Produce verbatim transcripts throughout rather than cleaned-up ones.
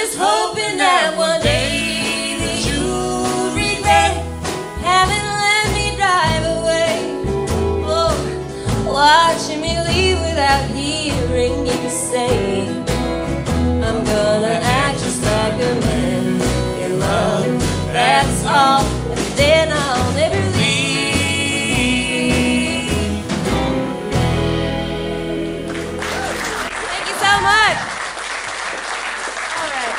just hoping that one day that you'll regret having let me drive away. Oh, watching me leave without hearing you say, I'm gonna act just like a man in love, that's all, and then I'll never leave. Thank you so much. All right.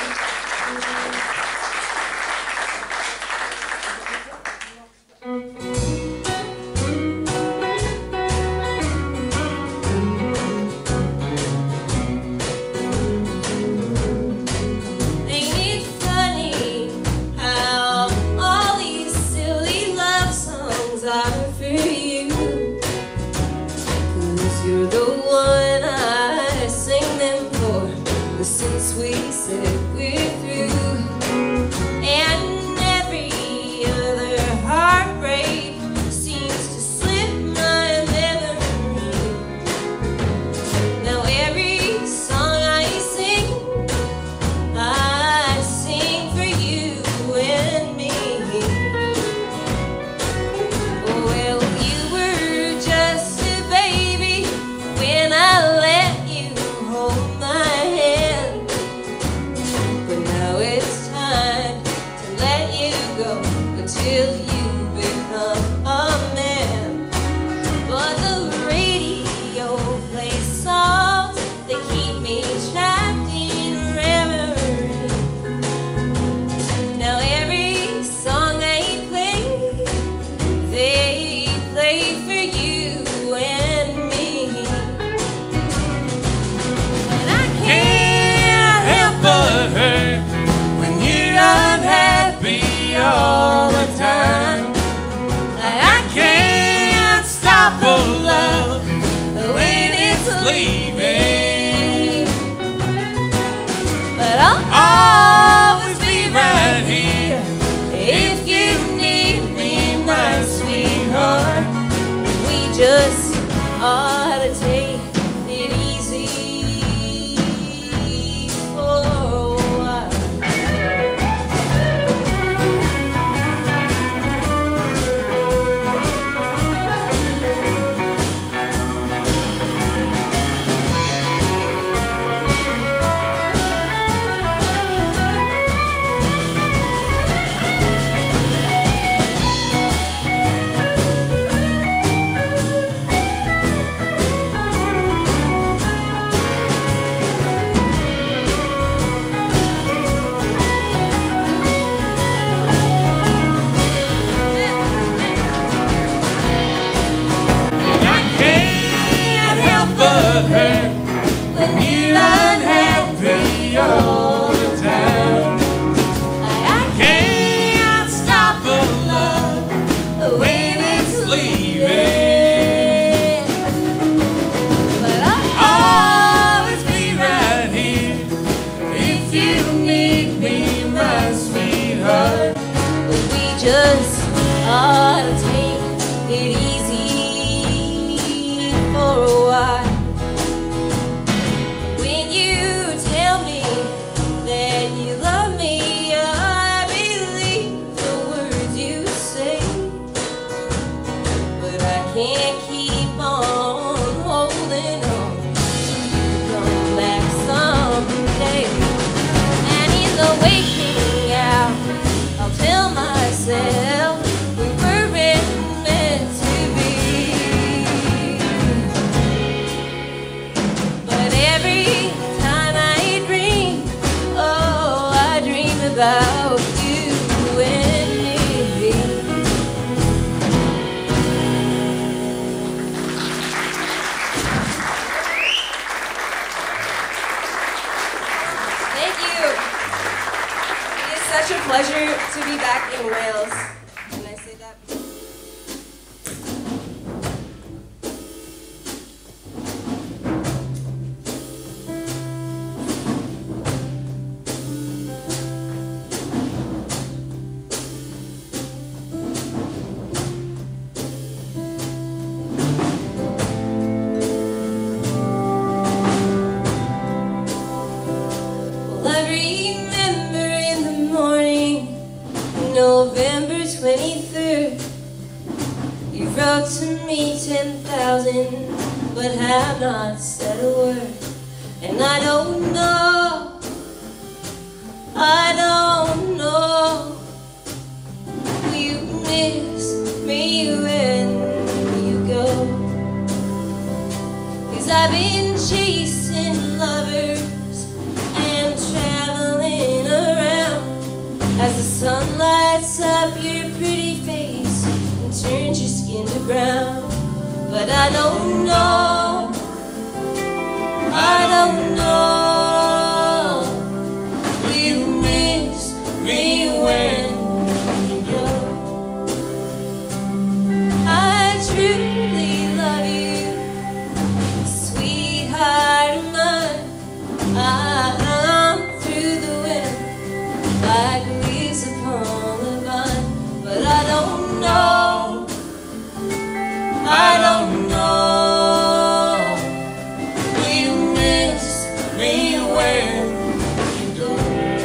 Ain't it funny how all these silly love songs are for you? 'Cause you're the one I sing them for. Since we said we're through, and every other heartbreak seems to slip my memory. Now every song I sing, I sing for you and me. Well, you were just a baby when I let you hold my hand. But now it's time to let you go until you become a man. But the radio plays songs that keep me trapped in reverie. Now every song they play, they play for you and me. And I can't help but hurt when you're unhappy all the time. I can't stop a love when it's leaving, but I'll always be right here if you need me, my sweetheart. We just ought to take it easy for a while. I can't help but hurt when you're unhappy all the time. I can't stop a love when it's leaving, but I'll always be right here if you need me, my sweetheart. We just ought to take it easy for a while. When you tell me that you love me, I believe the words you say, but I can't keep on holding on till you come back someday. And in the waking hour, I'll tell myself we weren't meant to be. But every time I dream, oh, I dream about you and me. Thank you. It is such a pleasure to be back in Wales. Can I say that? Well, every wrote to me ten thousand, but have not said a word. And I don't know, I don't know, will you miss me when you go? 'Cause I've been chasing lovers and traveling around as the sun lights up your pretty face and turns your skin to brown. But I don't know, I don't know, will you miss me when you go? I truly love you, sweetheart of mine. I'm through the winter like leaves upon the vine. But I don't know, I don't know, will you miss me when you go?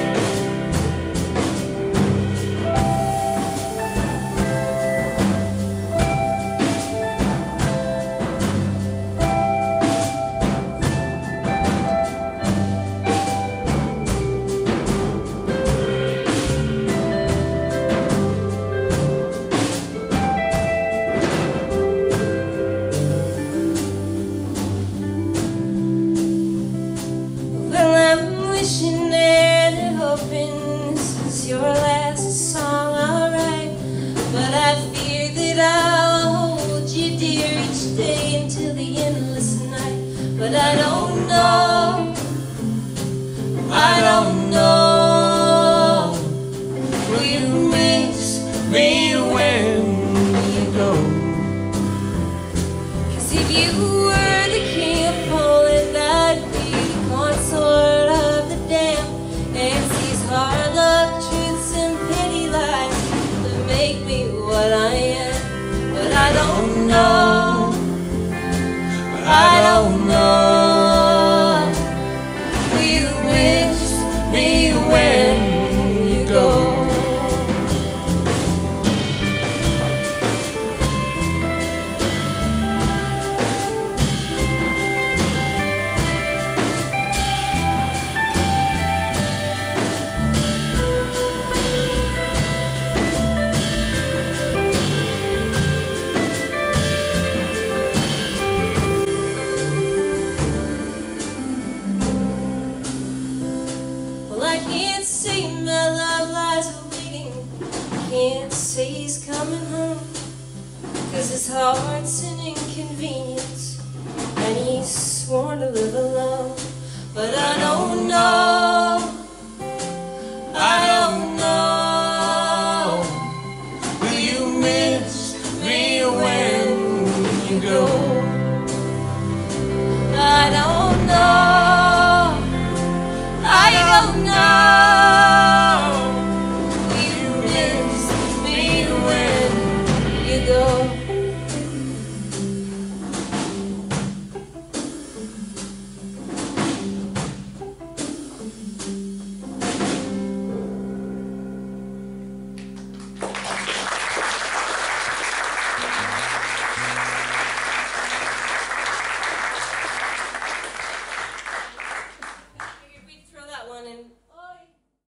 Wishing and hoping this is your last song I'll write, but I fear that I'll hold you dear each day until the endless night. But I don't know, I don't know, will you miss me when you go? 'Cause if you were the king of Poland, I'd be the consort of the damned, and these hard luck, truths, and petty lies that make me what I am. But I don't know, I don't know, will you miss me when you go? I can't say my love lies waiting, can't say he's coming home, 'cause his heart's an inconvenience and he's sworn to live alone. But I don't know,